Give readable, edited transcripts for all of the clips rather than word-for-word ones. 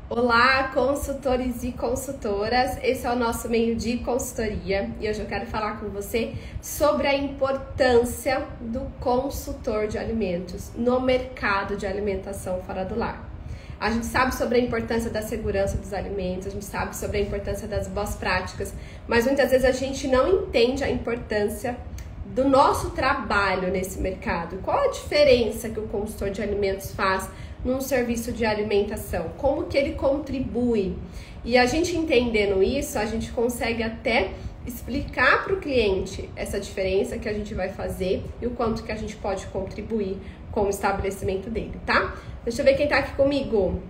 Olá, consultores e consultoras, esse é o nosso meio de consultoria e hoje eu quero falar com você sobre a importância do consultor de alimentos no mercado de alimentação fora do lar. A gente sabe sobre a importância da segurança dos alimentos, a gente sabe sobre a importância das boas práticas, mas muitas vezes a gente não entende a importância do nosso trabalho nesse mercado. Qual a diferença que o consultor de alimentos faz num serviço de alimentação? Como que ele contribui? E a gente entendendo isso, a gente consegue até explicar para o cliente essa diferença que a gente vai fazer e o quanto que a gente pode contribuir com o estabelecimento dele, tá? Deixa eu ver quem tá aqui comigo.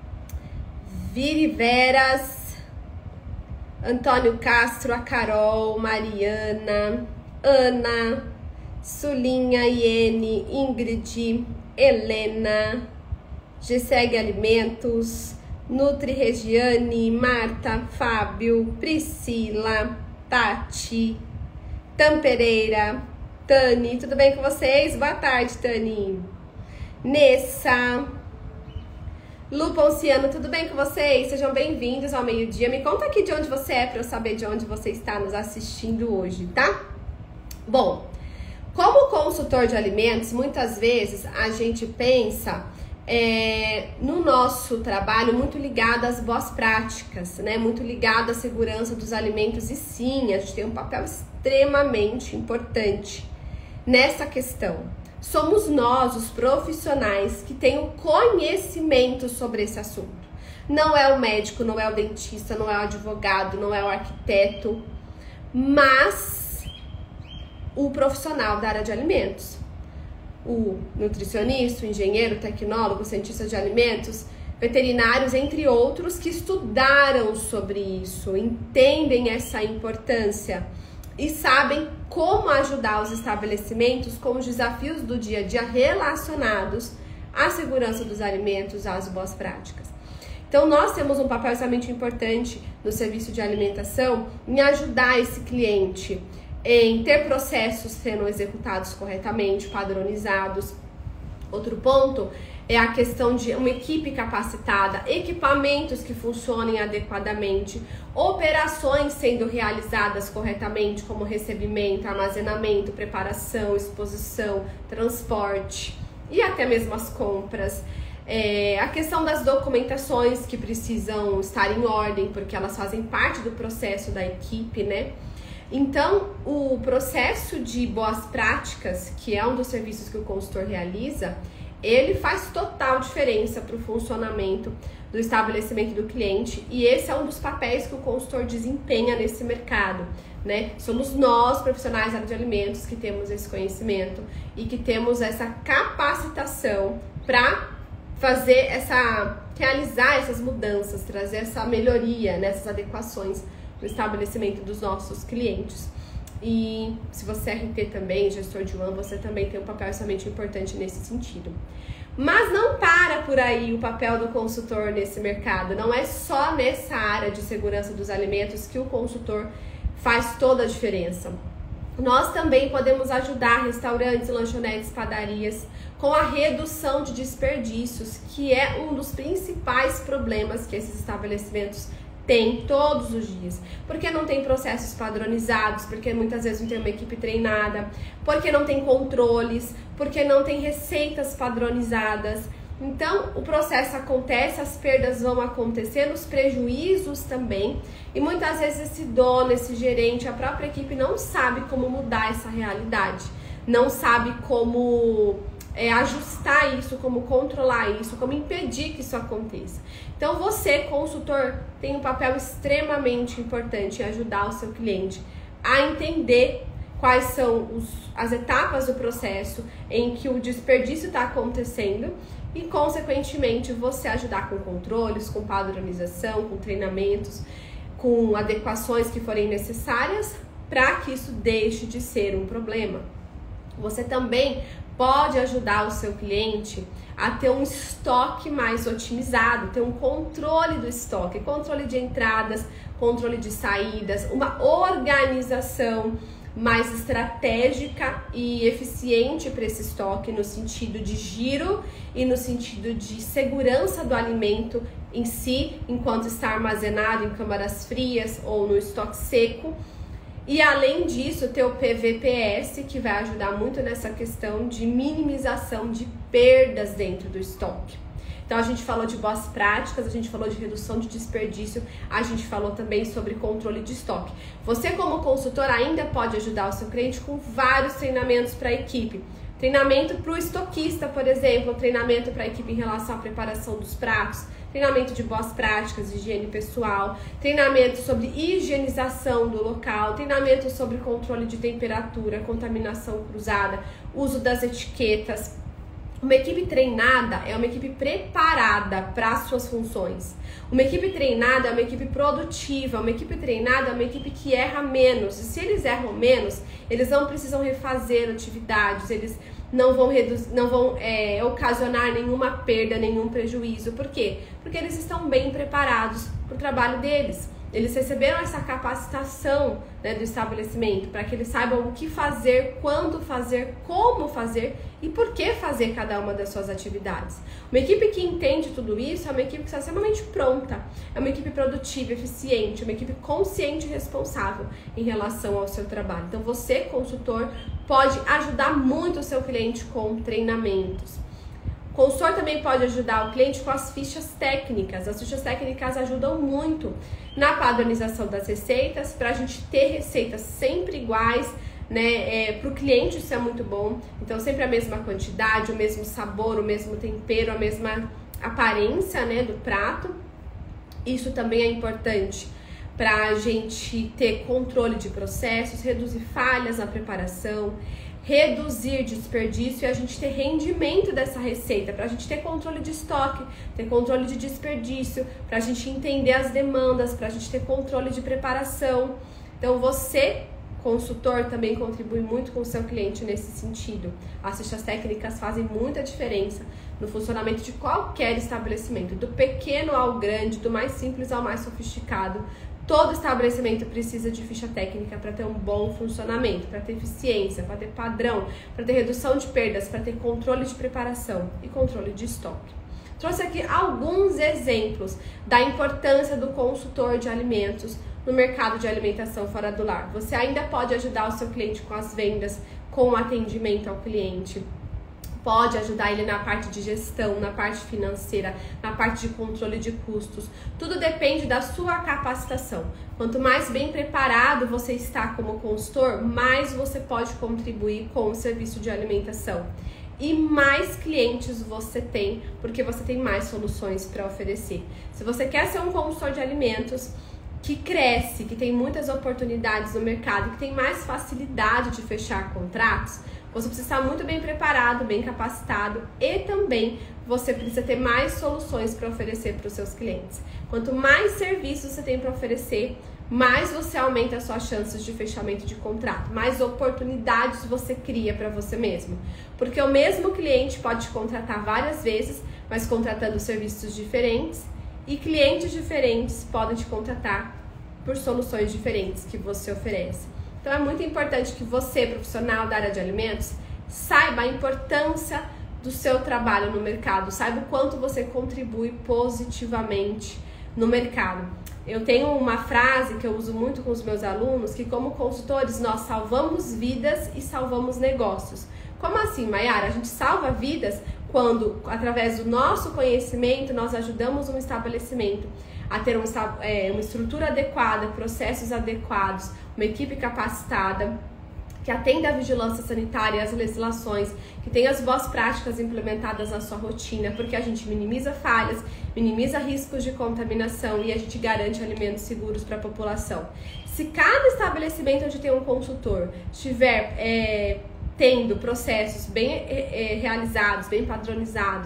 Viri Veras, Antônio Castro, a Carol, Mariana, Ana, Sulinha, Iene, Ingrid, Helena, Gseg Alimentos, Nutri Regiane, Marta, Fábio, Priscila, Tati, Tampereira, Tani, tudo bem com vocês? Boa tarde, Tani. Nessa, Lu Ponciano, tudo bem com vocês? Sejam bem-vindos ao meio-dia. Me conta aqui de onde você é para eu saber de onde você está nos assistindo hoje, tá? Bom, como consultor de alimentos, muitas vezes a gente pensa no nosso trabalho muito ligado às boas práticas, né? Muito ligado à segurança dos alimentos e sim, a gente tem um papel extremamente importante nessa questão. Somos nós, os profissionais, que têm o conhecimento sobre esse assunto. Não é o médico, não é o dentista, não é o advogado, não é o arquiteto, mas o profissional da área de alimentos. O nutricionista, o engenheiro, o tecnólogo, o cientista de alimentos, veterinários, entre outros, que estudaram sobre isso, entendem essa importância e sabem como ajudar os estabelecimentos com os desafios do dia a dia relacionados à segurança dos alimentos, às boas práticas. Então, nós temos um papel extremamente importante no serviço de alimentação em ajudar esse cliente em ter processos sendo executados corretamente, padronizados. Outro ponto é a questão de uma equipe capacitada, equipamentos que funcionem adequadamente, operações sendo realizadas corretamente, como recebimento, armazenamento, preparação, exposição, transporte e até mesmo as compras. A questão das documentações que precisam estar em ordem, porque elas fazem parte do processo da equipe, né? Então, o processo de boas práticas, que é um dos serviços que o consultor realiza, ele faz total diferença para o funcionamento do estabelecimento do cliente e esse é um dos papéis que o consultor desempenha nesse mercado, né? Somos nós, profissionais da área de alimentos, que temos esse conhecimento e que temos essa capacitação para realizar essas mudanças, trazer essa melhoria nessas adequações no estabelecimento dos nossos clientes. E se você é RT também, gestor de UAM, você também tem um papel extremamente importante nesse sentido. Mas não para por aí o papel do consultor nesse mercado. Não é só nessa área de segurança dos alimentos que o consultor faz toda a diferença. Nós também podemos ajudar restaurantes, lanchonetes, padarias com a redução de desperdícios, que é um dos principais problemas que esses estabelecimentos tem todos os dias, porque não tem processos padronizados, porque muitas vezes não tem uma equipe treinada, porque não tem controles, porque não tem receitas padronizadas. Então, o processo acontece, as perdas vão acontecer, os prejuízos também, e muitas vezes esse dono, esse gerente, a própria equipe não sabe como mudar essa realidade, não sabe como ajustar isso, como controlar isso, como impedir que isso aconteça. Então você, consultor, tem um papel extremamente importante em ajudar o seu cliente a entender quais são as etapas do processo em que o desperdício está acontecendo e, consequentemente, você ajudar com controles, com padronização, com treinamentos, com adequações que forem necessárias para que isso deixe de ser um problema. Você também pode ajudar o seu cliente a ter um estoque mais otimizado, ter um controle do estoque, controle de entradas, controle de saídas, uma organização mais estratégica e eficiente para esse estoque, no sentido de giro e no sentido de segurança do alimento em si, enquanto está armazenado em câmaras frias ou no estoque seco. E além disso, ter o PVPS, que vai ajudar muito nessa questão de minimização de perdas dentro do estoque. Então a gente falou de boas práticas, a gente falou de redução de desperdício, a gente falou também sobre controle de estoque. Você como consultor ainda pode ajudar o seu cliente com vários treinamentos para a equipe. Treinamento para o estoquista, por exemplo, treinamento para a equipe em relação à preparação dos pratos, treinamento de boas práticas, higiene pessoal, treinamento sobre higienização do local, treinamento sobre controle de temperatura, contaminação cruzada, uso das etiquetas. Uma equipe treinada é uma equipe preparada para as suas funções. Uma equipe treinada é uma equipe produtiva. Uma equipe treinada é uma equipe que erra menos. E se eles erram menos, eles não precisam refazer atividades, eles não vão ocasionar nenhuma perda, nenhum prejuízo. Por quê? Porque eles estão bem preparados para o trabalho deles. Eles receberam essa capacitação, né, do estabelecimento para que eles saibam o que fazer, quando fazer, como fazer e por que fazer cada uma das suas atividades. Uma equipe que entende tudo isso é uma equipe que está extremamente pronta, é uma equipe produtiva, eficiente, uma equipe consciente e responsável em relação ao seu trabalho. Então você, consultor, pode ajudar muito o seu cliente com treinamentos. O consultor também pode ajudar o cliente com as fichas técnicas. As fichas técnicas ajudam muito na padronização das receitas, para a gente ter receitas sempre iguais, né? Para o cliente isso é muito bom. Então sempre a mesma quantidade, o mesmo sabor, o mesmo tempero, a mesma aparência, né, do prato. Isso também é importante para a gente ter controle de processos, reduzir falhas na preparação, reduzir desperdício e a gente ter rendimento dessa receita, para a gente ter controle de estoque, ter controle de desperdício, para a gente entender as demandas, para a gente ter controle de preparação. Então você, consultor, também contribui muito com o seu cliente nesse sentido. As fichas técnicas fazem muita diferença no funcionamento de qualquer estabelecimento, do pequeno ao grande, do mais simples ao mais sofisticado. Todo estabelecimento precisa de ficha técnica para ter um bom funcionamento, para ter eficiência, para ter padrão, para ter redução de perdas, para ter controle de preparação e controle de estoque. Trouxe aqui alguns exemplos da importância do consultor de alimentos no mercado de alimentação fora do lar. Você ainda pode ajudar o seu cliente com as vendas, com o atendimento ao cliente. Pode ajudar ele na parte de gestão, na parte financeira, na parte de controle de custos. Tudo depende da sua capacitação. Quanto mais bem preparado você está como consultor, mais você pode contribuir com o serviço de alimentação. E mais clientes você tem, porque você tem mais soluções para oferecer. Se você quer ser um consultor de alimentos que cresce, que tem muitas oportunidades no mercado, que tem mais facilidade de fechar contratos, você precisa estar muito bem preparado, bem capacitado e também você precisa ter mais soluções para oferecer para os seus clientes. Quanto mais serviços você tem para oferecer, mais você aumenta as suas chances de fechamento de contrato, mais oportunidades você cria para você mesmo. Porque o mesmo cliente pode te contratar várias vezes, mas contratando serviços diferentes, e clientes diferentes podem te contratar por soluções diferentes que você oferece. Então é muito importante que você, profissional da área de alimentos, saiba a importância do seu trabalho no mercado, saiba o quanto você contribui positivamente no mercado. Eu tenho uma frase que eu uso muito com os meus alunos, que como consultores nós salvamos vidas e salvamos negócios. Como assim, Mayara? A gente salva vidas quando, através do nosso conhecimento, nós ajudamos um estabelecimento a ter uma estrutura adequada, processos adequados, uma equipe capacitada, que atenda à vigilância sanitária e às legislações, que tenha as boas práticas implementadas na sua rotina, porque a gente minimiza falhas, minimiza riscos de contaminação e a gente garante alimentos seguros para a população. Se cada estabelecimento onde tem um consultor estiver tendo processos bem realizados, bem padronizados,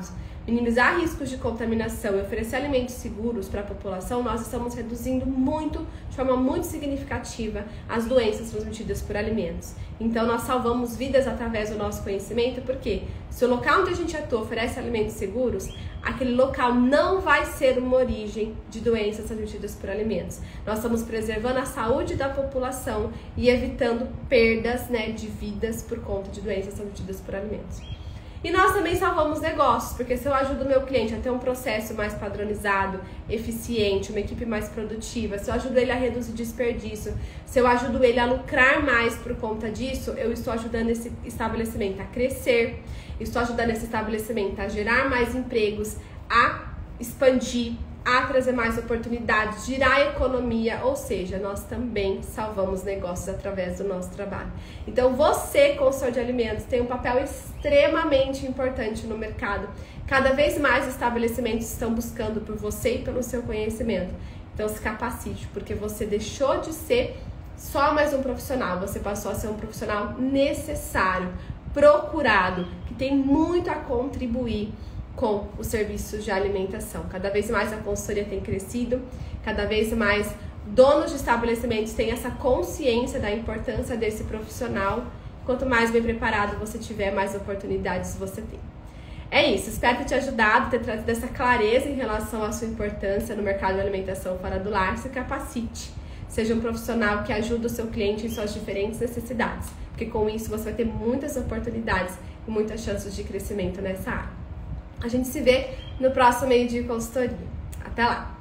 minimizar riscos de contaminação e oferecer alimentos seguros para a população, nós estamos reduzindo muito, de forma muito significativa, as doenças transmitidas por alimentos. Então, nós salvamos vidas através do nosso conhecimento, porque se o local onde a gente atua oferece alimentos seguros, aquele local não vai ser uma origem de doenças transmitidas por alimentos. Nós estamos preservando a saúde da população e evitando perdas, né, de vidas por conta de doenças transmitidas por alimentos. E nós também salvamos negócios, porque se eu ajudo o meu cliente a ter um processo mais padronizado, eficiente, uma equipe mais produtiva, se eu ajudo ele a reduzir desperdício, se eu ajudo ele a lucrar mais por conta disso, eu estou ajudando esse estabelecimento a crescer, estou ajudando esse estabelecimento a gerar mais empregos, a expandir, a trazer mais oportunidades, girar a economia, ou seja, nós também salvamos negócios através do nosso trabalho. Então você, consultor de alimentos, tem um papel extremamente importante no mercado. Cada vez mais estabelecimentos estão buscando por você e pelo seu conhecimento. Então se capacite, porque você deixou de ser só mais um profissional, você passou a ser um profissional necessário, procurado, que tem muito a contribuir com os serviços de alimentação. Cada vez mais a consultoria tem crescido, cada vez mais donos de estabelecimentos têm essa consciência da importância desse profissional. Quanto mais bem preparado você tiver, mais oportunidades você tem. É isso, espero ter te ajudado, ter trazido essa clareza em relação à sua importância no mercado de alimentação fora do lar. Se capacite, seja um profissional que ajuda o seu cliente em suas diferentes necessidades, porque com isso você vai ter muitas oportunidades e muitas chances de crescimento nessa área. A gente se vê no próximo Meio Dia Consultoria. Até lá!